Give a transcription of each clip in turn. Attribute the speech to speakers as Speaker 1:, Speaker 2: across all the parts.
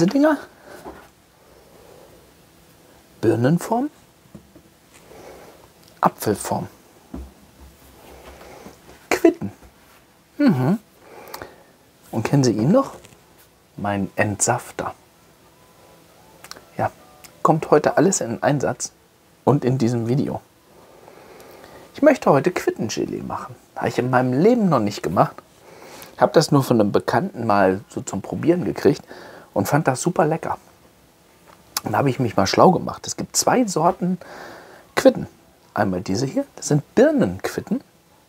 Speaker 1: diese Dinger? Birnenform? Apfelform. Quitten. Und kennen Sie ihn noch? Mein Entsafter. Ja, kommt heute alles in Einsatz und in diesem Video. Ich möchte heute Quittengelee machen. Habe ich in meinem Leben noch nicht gemacht. Habe das nur von einem Bekannten mal so zum Probieren gekriegt und fand das super lecker. Dann habe ich mich mal schlau gemacht. Es gibt 2 Sorten Quitten. Einmal diese hier, das sind Birnenquitten.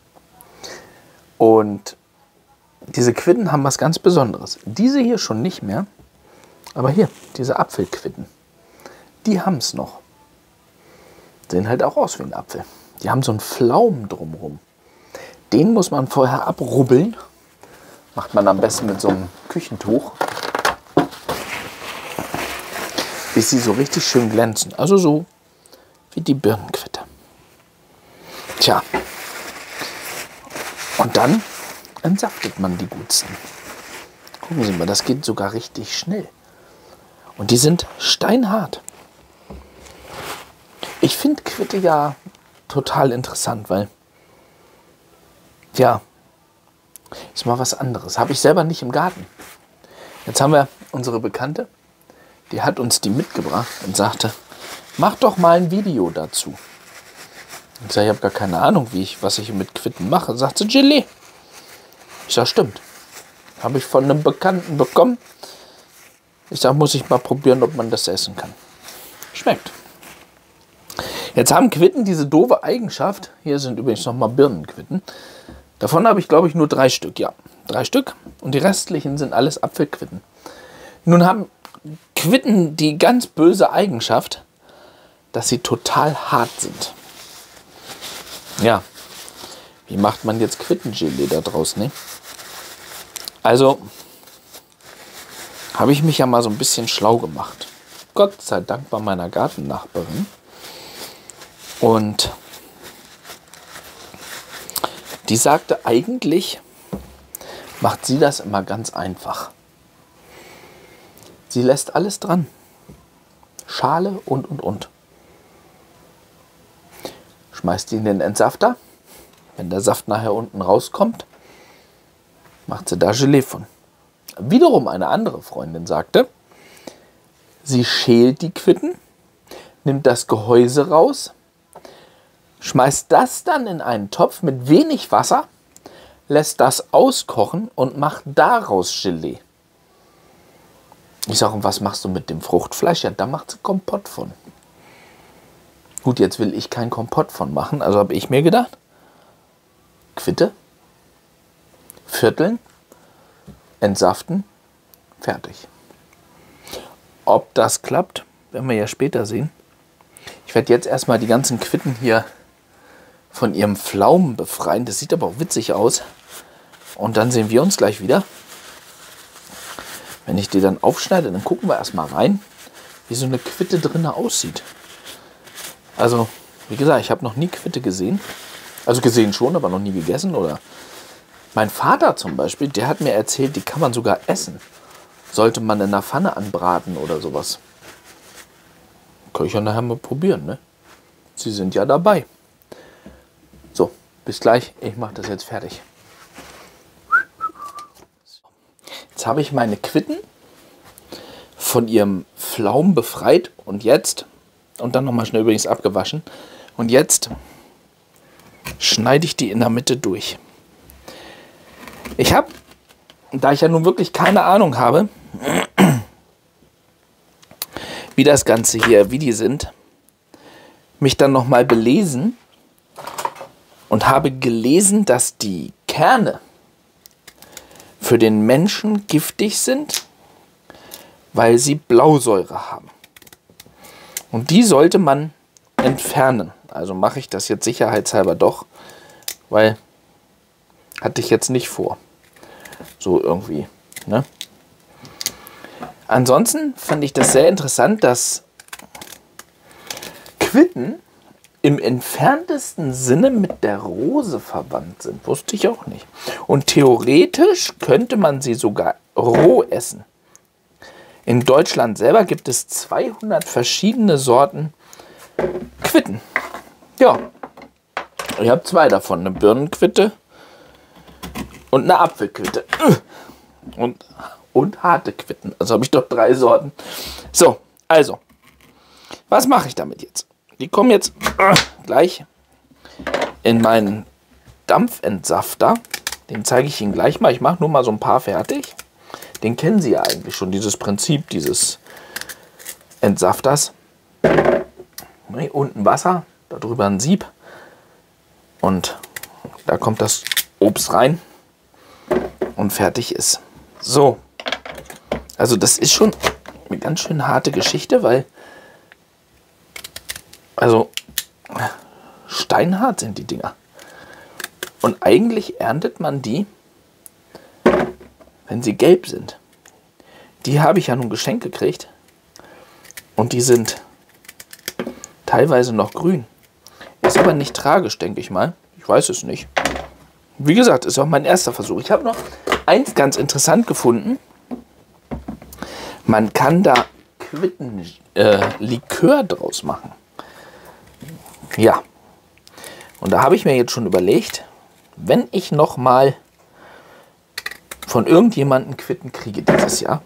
Speaker 1: Und diese Quitten haben was ganz Besonderes. Diese hier schon nicht mehr, aber hier, diese Apfelquitten, die haben es noch. Sehen halt auch aus wie ein Apfel. Die haben so einen Pflaumen drumherum. Den muss man vorher abrubbeln. Macht man am besten mit so einem Küchentuch, bis sie so richtig schön glänzen. Also so wie die Birnenquitte. Tja, und dann entsaftet man die Gutsten. Gucken Sie mal, das geht sogar richtig schnell. Und die sind steinhart. Ich finde Quitte ja total interessant, weil, ja, ist mal was anderes. Habe ich selber nicht im Garten. Jetzt haben wir unsere Bekannte, die hat uns die mitgebracht und sagte, mach doch mal ein Video dazu. Ich sage, ich habe gar keine Ahnung, was ich mit Quitten mache. Sagt sie, Gelee. Ich sage, stimmt. Habe ich von einem Bekannten bekommen. Ich sage, muss ich mal probieren, ob man das essen kann. Schmeckt. Jetzt haben Quitten diese doofe Eigenschaft. Hier sind übrigens nochmal Birnenquitten. Davon habe ich, glaube ich, nur 3 Stück. Ja, 3 Stück. Und die restlichen sind alles Apfelquitten. Nun haben Quitten die ganz böse Eigenschaft, dass sie total hart sind. Ja, wie macht man jetzt Quittengelee da draus, ne? Also, habe ich mich ja mal so ein bisschen schlau gemacht. Gott sei Dank bei meiner Gartennachbarin. Und die sagte, eigentlich macht sie das immer ganz einfach. Sie lässt alles dran. Schale und. Schmeißt die in den Entsafter. Wenn der Saft nachher unten rauskommt, macht sie da Gelee von. Wiederum eine andere Freundin sagte, sie schält die Quitten, nimmt das Gehäuse raus, schmeißt das dann in einen Topf mit wenig Wasser, lässt das auskochen und macht daraus Gelee. Ich sage, und was machst du mit dem Fruchtfleisch? Ja, da macht sie Kompott von. Gut, jetzt will ich kein Kompott von machen, also habe ich mir gedacht, Quitte, vierteln, entsaften, fertig. Ob das klappt, werden wir ja später sehen. Ich werde jetzt erstmal die ganzen Quitten hier von ihrem Pflaumen befreien. Das sieht aber auch witzig aus. Und dann sehen wir uns gleich wieder. Wenn ich die dann aufschneide, dann gucken wir erstmal rein, wie so eine Quitte drinnen aussieht. Also, wie gesagt, ich habe noch nie Quitte gesehen. Also gesehen schon, aber noch nie gegessen. Oder mein Vater zum Beispiel, der hat mir erzählt, die kann man sogar essen. Sollte man in einer Pfanne anbraten oder sowas. Kann ich ja nachher mal probieren, ne? Sie sind ja dabei. So, bis gleich. Ich mache das jetzt fertig. Jetzt habe ich meine Quitten von ihrem Pflaumen befreit und jetzt, und dann nochmal schnell übrigens abgewaschen, und jetzt schneide ich die in der Mitte durch. Ich habe, da ich ja nun wirklich keine Ahnung habe, wie das Ganze hier, wie die sind, mich dann nochmal belesen und habe gelesen, dass die Kerne für den Menschen giftig sind, weil sie Blausäure haben. Und die sollte man entfernen. Also mache ich das jetzt sicherheitshalber doch, weil hatte ich jetzt nicht vor. So irgendwie, ne? Ansonsten fand ich das sehr interessant, dass Quitten im entferntesten Sinne mit der Rose verwandt sind. Wusste ich auch nicht. Und theoretisch könnte man sie sogar roh essen. In Deutschland selber gibt es 200 verschiedene Sorten Quitten. Ja, ich habe 2 davon, eine Birnenquitte und eine Apfelquitte. Und harte Quitten. Also habe ich doch 3 Sorten. So, also, was mache ich damit jetzt? Die kommen jetzt gleich in meinen Dampfentsafter. Den zeige ich Ihnen gleich mal. Ich mache nur mal so ein paar fertig. Den kennen Sie ja eigentlich schon, dieses Prinzip dieses Entsafters. Unten Wasser, darüber ein Sieb. Und da kommt das Obst rein. Und fertig ist. So. Also das ist schon eine ganz schön harte Geschichte, weil also steinhart sind die Dinger. Und eigentlich erntet man die, wenn sie gelb sind. Die habe ich ja nun geschenkt gekriegt. Und die sind teilweise noch grün. Ist aber nicht tragisch, denke ich mal. Ich weiß es nicht. Wie gesagt, ist auch mein erster Versuch. Ich habe noch eins ganz interessant gefunden. Man kann da Quittenlikör draus machen. Ja. Und da habe ich mir jetzt schon überlegt, wenn ich noch mal von irgendjemandem Quitten kriege dieses Jahr,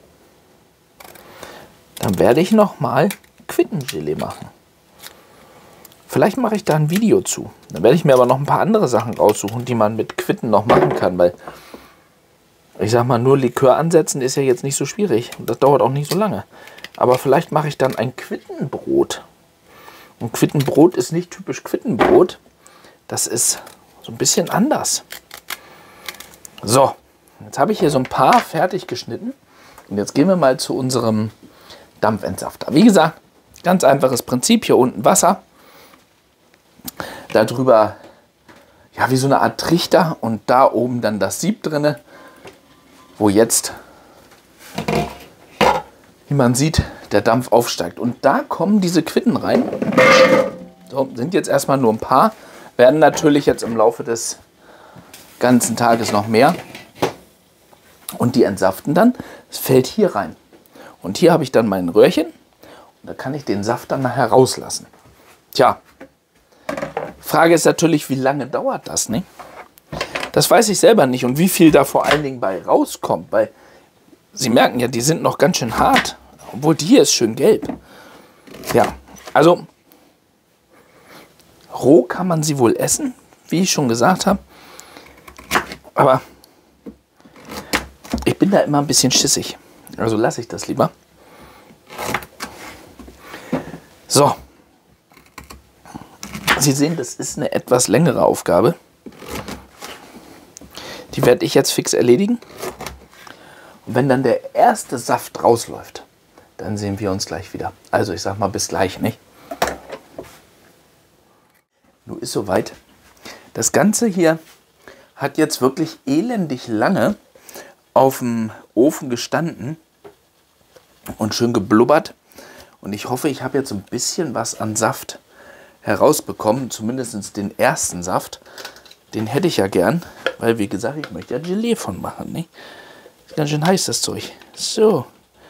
Speaker 1: dann werde ich noch mal Quittengelee machen. Vielleicht mache ich da ein Video zu. Dann werde ich mir aber noch ein paar andere Sachen raussuchen, die man mit Quitten noch machen kann, weil ich sag mal, nur Likör ansetzen ist ja jetzt nicht so schwierig. Das dauert auch nicht so lange. Aber vielleicht mache ich dann ein Quittenbrot. Und Quittenbrot ist nicht typisch Quittenbrot. Das ist so ein bisschen anders. So, jetzt habe ich hier so ein paar fertig geschnitten. Und jetzt gehen wir mal zu unserem Dampfentsafter. Wie gesagt, ganz einfaches Prinzip. Hier unten Wasser. Darüber, ja, wie so eine Art Trichter. Und da oben dann das Sieb drinne, wo jetzt, wie man sieht, der Dampf aufsteigt. Und da kommen diese Quitten rein. So, sind jetzt erstmal nur ein paar. Werden natürlich jetzt im Laufe des ganzen Tages noch mehr. Und die entsaften dann. Es fällt hier rein. Und hier habe ich dann mein Röhrchen. Und da kann ich den Saft dann nachher rauslassen. Tja, Frage ist natürlich, wie lange dauert das, ne? Das weiß ich selber nicht. Und wie viel da vor allen Dingen bei rauskommt. Weil Sie merken ja, die sind noch ganz schön hart. Obwohl die hier ist schön gelb. Ja, also roh kann man sie wohl essen, wie ich schon gesagt habe. Aber ich bin da immer ein bisschen schissig. Also lasse ich das lieber. So. Sie sehen, das ist eine etwas längere Aufgabe. Die werde ich jetzt fix erledigen. Und wenn dann der erste Saft rausläuft, dann sehen wir uns gleich wieder. Also ich sag mal bis gleich, nicht? Nun ist soweit. Das Ganze hier hat jetzt wirklich elendig lange auf dem Ofen gestanden und schön geblubbert. Und ich hoffe, ich habe jetzt ein bisschen was an Saft herausbekommen. Zumindest den ersten Saft. Den hätte ich ja gern, weil wie gesagt, ich möchte ja Gelee von machen. Nicht? Ist ganz schön heiß, das Zeug. So.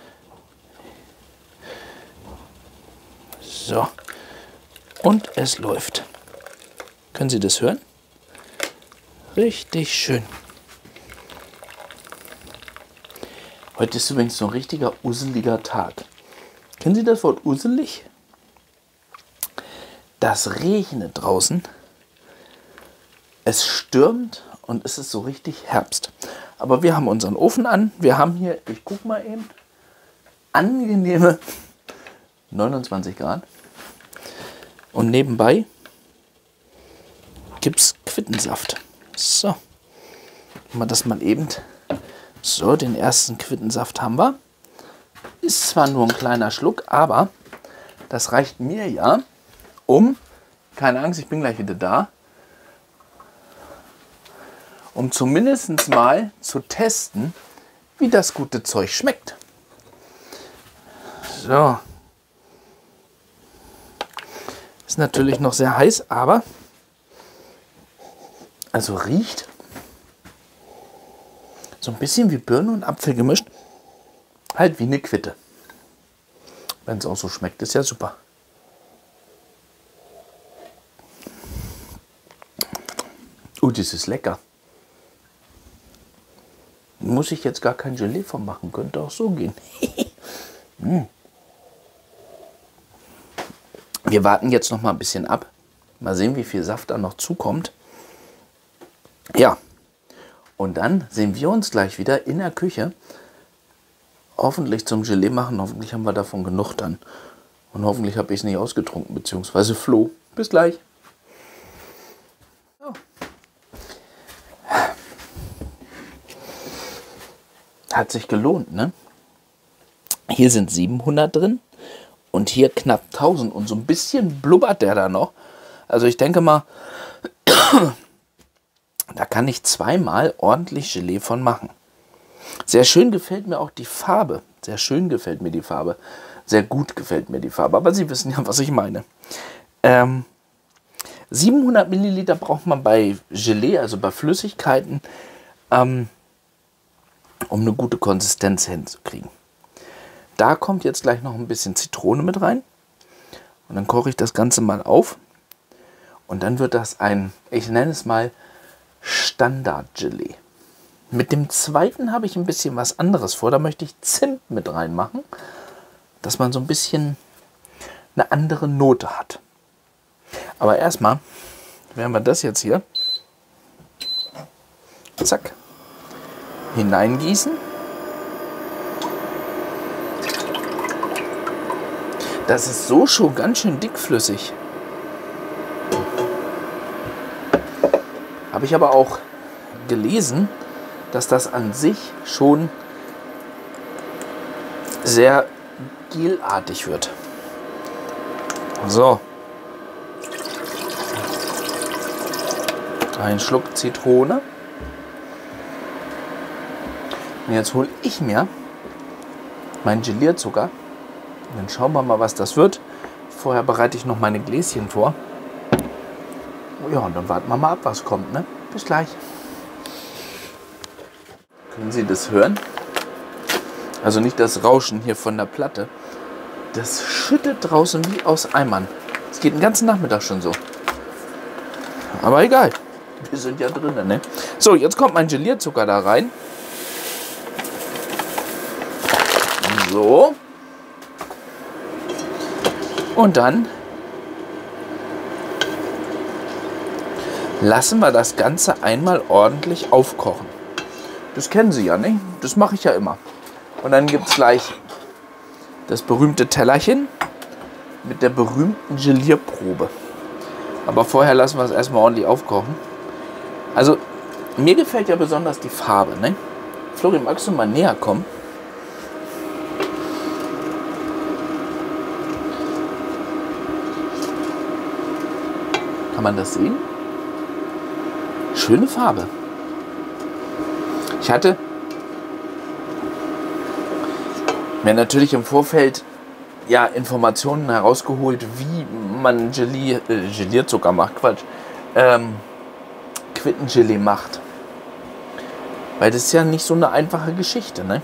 Speaker 1: So. Und es läuft. Können Sie das hören? Richtig schön. Heute ist übrigens so ein richtiger useliger Tag. Kennen Sie das Wort uselig? Das regnet draußen. Es stürmt und es ist so richtig Herbst. Aber wir haben unseren Ofen an. Wir haben hier, ich gucke mal eben, angenehme 29 Grad. Und nebenbei gibt es Quittensaft. So, machen wir das mal eben. So, den ersten Quittensaft haben wir. Ist zwar nur ein kleiner Schluck, aber das reicht mir ja, um, keine Angst, ich bin gleich wieder da, um zumindest mal zu testen, wie das gute Zeug schmeckt. So. Ist natürlich noch sehr heiß, aber also riecht so ein bisschen wie Birne und Apfel gemischt. Halt wie eine Quitte. Wenn es auch so schmeckt, ist ja super. Das ist lecker. Muss ich jetzt gar kein Gelee von machen, könnte auch so gehen. Wir warten jetzt noch mal ein bisschen ab. Mal sehen, wie viel Saft da noch zukommt. Ja, und dann sehen wir uns gleich wieder in der Küche. Hoffentlich zum Gelee machen. Hoffentlich haben wir davon genug dann. Und hoffentlich habe ich es nicht ausgetrunken, beziehungsweise Flo. Bis gleich. So. Hat sich gelohnt, ne? Hier sind 700 drin und hier knapp 1000 und so ein bisschen blubbert der da noch. Also ich denke mal, da kann ich zweimal ordentlich Gelee von machen. Sehr schön gefällt mir auch die Farbe. Sehr schön gefällt mir die Farbe. Sehr gut gefällt mir die Farbe. Aber Sie wissen ja, was ich meine. 700 Milliliter braucht man bei Gelee, also bei Flüssigkeiten, um eine gute Konsistenz hinzukriegen. Da kommt jetzt gleich noch ein bisschen Zitrone mit rein. Und dann koche ich das Ganze mal auf. Und dann wird das ein, ich nenne es mal, Standard-Gelee. Mit dem zweiten habe ich ein bisschen was anderes vor. Da möchte ich Zimt mit reinmachen, dass man so ein bisschen eine andere Note hat. Aber erstmal werden wir das jetzt hier, zack, hineingießen. Das ist so schon ganz schön dickflüssig. Habe ich aber auch gelesen, dass das an sich schon sehr gelartig wird. So. Ein Schluck Zitrone. Und jetzt hole ich mir meinen Gelierzucker. Und dann schauen wir mal, was das wird. Vorher bereite ich noch meine Gläschen vor. Ja, und dann warten wir mal ab, was kommt, ne? Bis gleich. Können Sie das hören? Also nicht das Rauschen hier von der Platte. Das schüttet draußen wie aus Eimern. Es geht den ganzen Nachmittag schon so. Aber egal. Wir sind ja drinnen, ne? So, jetzt kommt mein Gelierzucker da rein. So. Und dann lassen wir das Ganze einmal ordentlich aufkochen. Das kennen Sie ja, ne? Das mache ich ja immer. Und dann gibt es gleich das berühmte Tellerchen mit der berühmten Gelierprobe. Aber vorher lassen wir es erstmal ordentlich aufkochen. Also, mir gefällt ja besonders die Farbe, ne? Flori, magst du mal näher kommen? Kann man das sehen? Schöne Farbe. Ich hatte mir natürlich im Vorfeld ja Informationen herausgeholt, wie man Gelierzucker macht, Quittengelee macht. Weil das ist ja nicht so eine einfache Geschichte, ne?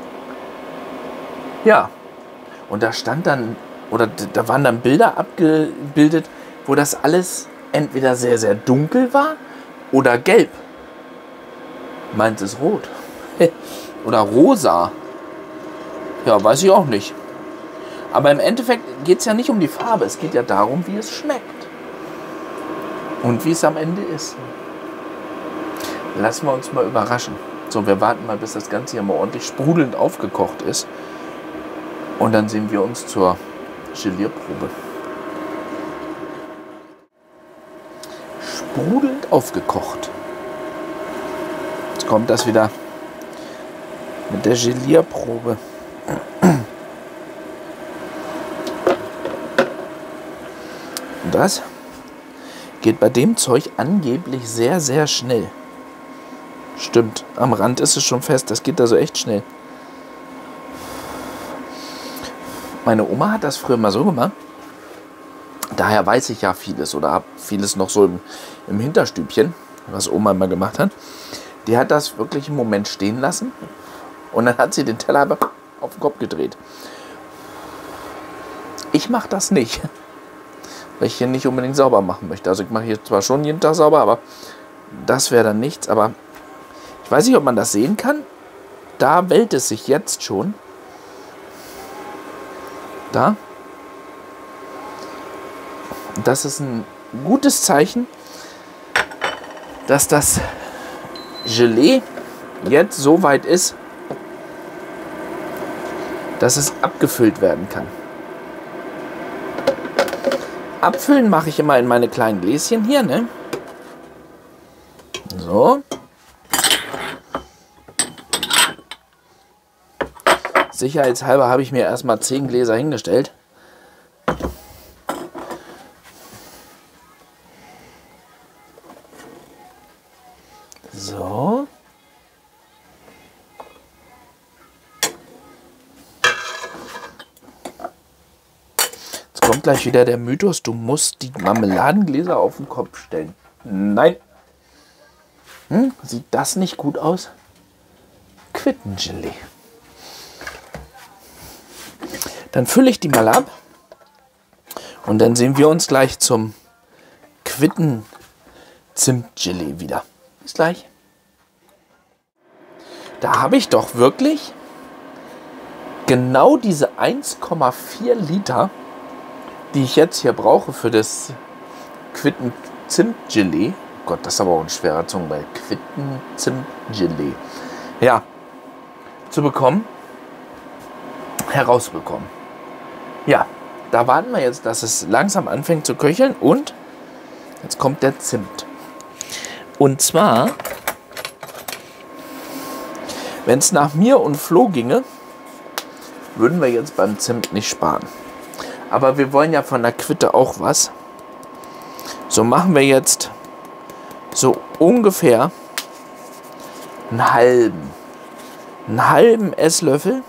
Speaker 1: Ja. Und da stand dann, oder da waren dann Bilder abgebildet, wo das alles entweder sehr, sehr dunkel war oder gelb. Meint es rot. Oder rosa. Ja, weiß ich auch nicht. Aber im Endeffekt geht es ja nicht um die Farbe. Es geht ja darum, wie es schmeckt. Und wie es am Ende ist. Lassen wir uns mal überraschen. So, wir warten mal, bis das Ganze hier mal ordentlich sprudelnd aufgekocht ist. Und dann sehen wir uns zur Gelierprobe. Sprudelnd aufgekocht. Jetzt kommt das wieder mit der Gelierprobe. Und das geht bei dem Zeug angeblich sehr, sehr schnell. Stimmt, am Rand ist es schon fest. Das geht also echt schnell. Meine Oma hat das früher mal so gemacht. Daher weiß ich ja vieles oder habe vieles noch so im Hinterstübchen, was Oma immer gemacht hat. Die hat das wirklich einen Moment stehen lassen und dann hat sie den Teller auf den Kopf gedreht. Ich mache das nicht, weil ich hier nicht unbedingt sauber machen möchte. Also ich mache hier zwar schon jeden Tag sauber, aber das wäre dann nichts. Aber ich weiß nicht, ob man das sehen kann. Da wellt es sich jetzt schon. Da. Das ist ein gutes Zeichen, dass das Gelee jetzt so weit ist, dass es abgefüllt werden kann. Abfüllen mache ich immer in meine kleinen Gläschen hier, ne? So. Sicherheitshalber habe ich mir erstmal 10 Gläser hingestellt. So. Jetzt kommt gleich wieder der Mythos, du musst die Marmeladengläser auf den Kopf stellen. Nein. Sieht das nicht gut aus? Quittengelee. Dann fülle ich die mal ab und dann sehen wir uns gleich zum Quitten-Zimtgelee wieder. Bis gleich. Da habe ich doch wirklich genau diese 1,4 Liter, die ich jetzt hier brauche für das Quitten-Zimtgelee. Gott, das ist aber auch ein schwerer Zungenball. Quitten-Zimtgelee. Ja, zu bekommen, herausbekommen. Ja, da warten wir jetzt, dass es langsam anfängt zu köcheln und jetzt kommt der Zimt. Und zwar, wenn es nach mir und Flo ginge, würden wir jetzt beim Zimt nicht sparen. Aber wir wollen ja von der Quitte auch was. So machen wir jetzt so ungefähr einen halben Esslöffel.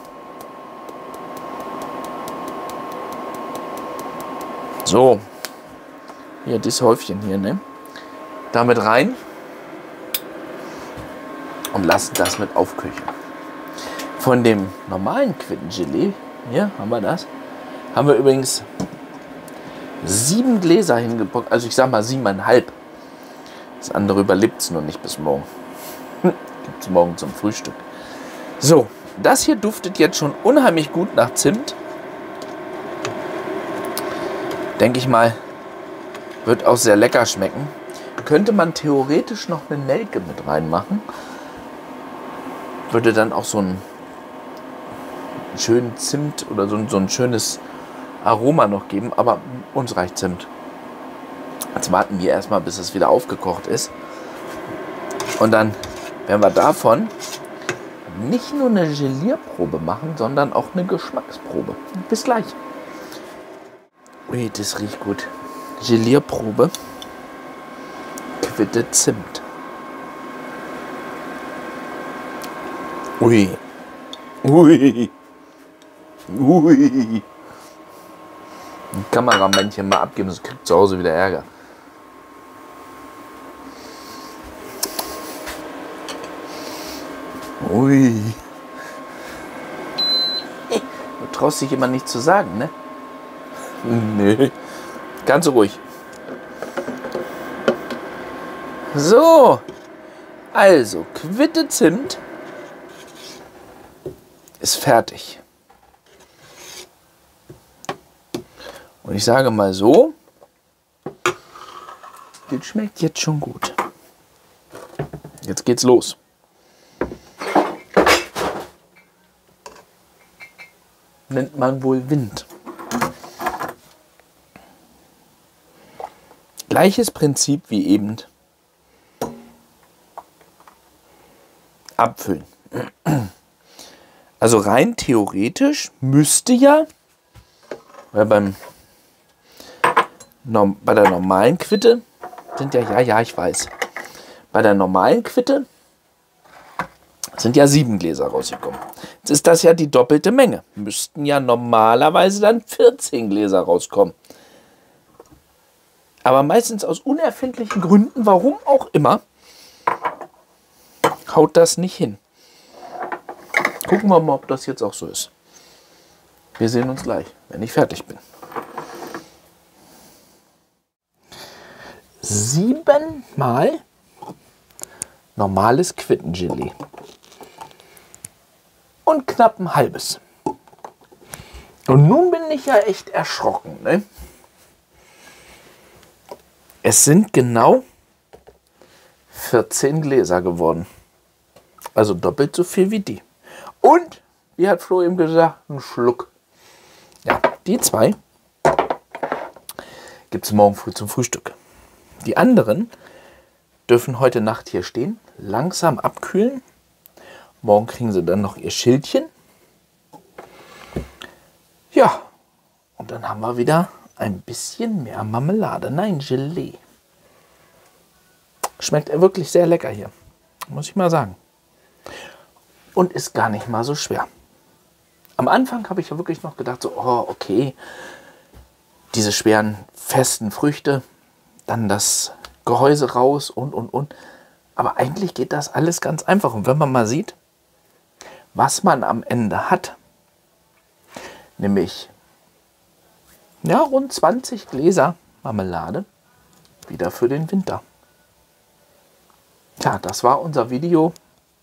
Speaker 1: So, hier das Häufchen hier, ne? Damit rein und lassen das mit aufköcheln. Von dem normalen Quittengelee, hier haben wir das, haben wir übrigens 7 Gläser hingepackt, also ich sag mal 7,5. Das andere überlebt es nur nicht bis morgen. Gibt es morgen zum Frühstück. So, das hier duftet jetzt schon unheimlich gut nach Zimt. Denke ich mal, wird auch sehr lecker schmecken. Könnte man theoretisch noch eine Nelke mit reinmachen. Würde dann auch so einen schönen Zimt oder so ein schönes Aroma noch geben. Aber uns reicht Zimt. Jetzt warten wir erstmal, bis es wieder aufgekocht ist. Und dann werden wir davon nicht nur eine Gelierprobe machen, sondern auch eine Geschmacksprobe. Bis gleich. Ui, das riecht gut. Gelierprobe. Quitte Zimt. Ui. Ui. Ui. Ein Kameramännchen mal abgeben, sonst kriegt zu Hause wieder Ärger. Ui. Du traust dich immer nicht zu sagen, ne? Nö. Ganz ruhig. So. Also, Quitte Zimt ist fertig. Und ich sage mal so, das schmeckt jetzt schon gut. Jetzt geht's los. Nennt man wohl Wind. Gleiches Prinzip wie eben. Abfüllen. Also rein theoretisch müsste ja, weil bei der normalen Quitte sind ja, ich weiß. Bei der normalen Quitte sind ja 7 Gläser rausgekommen. Jetzt ist das ja die doppelte Menge. Müssten ja normalerweise dann 14 Gläser rauskommen. Aber meistens aus unerfindlichen Gründen, warum auch immer, haut das nicht hin. Gucken wir mal, ob das jetzt auch so ist. Wir sehen uns gleich, wenn ich fertig bin. 7-mal normales Quittengelee. Und knapp ein halbes. Und nun bin ich ja echt erschrocken, ne? Es sind genau 14 Gläser geworden. Also doppelt so viel wie die. Und, wie hat Flo eben gesagt, ein Schluck. Ja, die 2 gibt es morgen früh zum Frühstück. Die anderen dürfen heute Nacht hier stehen, langsam abkühlen. Morgen kriegen sie dann noch ihr Schildchen. Ja, und dann haben wir wieder ein bisschen mehr Marmelade. Nein, Gelee. Schmeckt wirklich sehr lecker hier, muss ich mal sagen. Und ist gar nicht mal so schwer. Am Anfang habe ich ja wirklich noch gedacht, so, oh, okay, diese schweren, festen Früchte, dann das Gehäuse raus und. Aber eigentlich geht das alles ganz einfach. Und wenn man mal sieht, was man am Ende hat, nämlich ja, rund 20 Gläser Marmelade, wieder für den Winter. Ja, das war unser Video,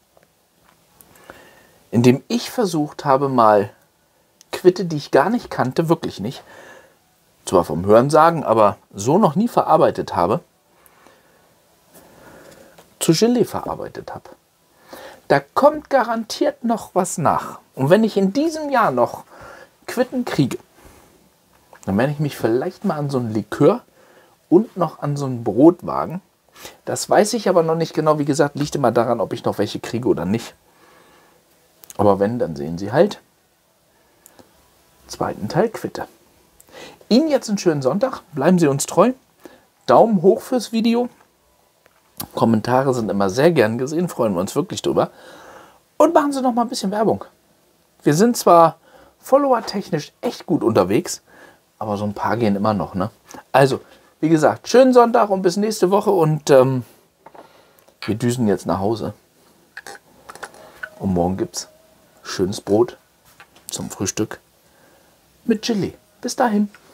Speaker 1: in dem ich versucht habe, mal Quitte, die ich gar nicht kannte, wirklich nicht, zwar vom Hörensagen, aber so noch nie verarbeitet habe, zu Gelee verarbeitet habe. Da kommt garantiert noch was nach. Und wenn ich in diesem Jahr noch Quitten kriege, dann werde ich mich vielleicht mal an so ein Likör und noch an so ein Brot wagen. Das weiß ich aber noch nicht genau. Wie gesagt, liegt immer daran, ob ich noch welche kriege oder nicht. Aber wenn, dann sehen Sie halt zweiten Teil Quitte. Ihnen jetzt einen schönen Sonntag. Bleiben Sie uns treu. Daumen hoch fürs Video. Kommentare sind immer sehr gern gesehen. Freuen wir uns wirklich drüber. Und machen Sie noch mal ein bisschen Werbung. Wir sind zwar follower-technisch echt gut unterwegs, aber so ein paar gehen immer noch, ne? Also, wie gesagt, schönen Sonntag und bis nächste Woche. Und wir düsen jetzt nach Hause. Und morgen gibt's schönes Brot zum Frühstück mit Gelee. Bis dahin.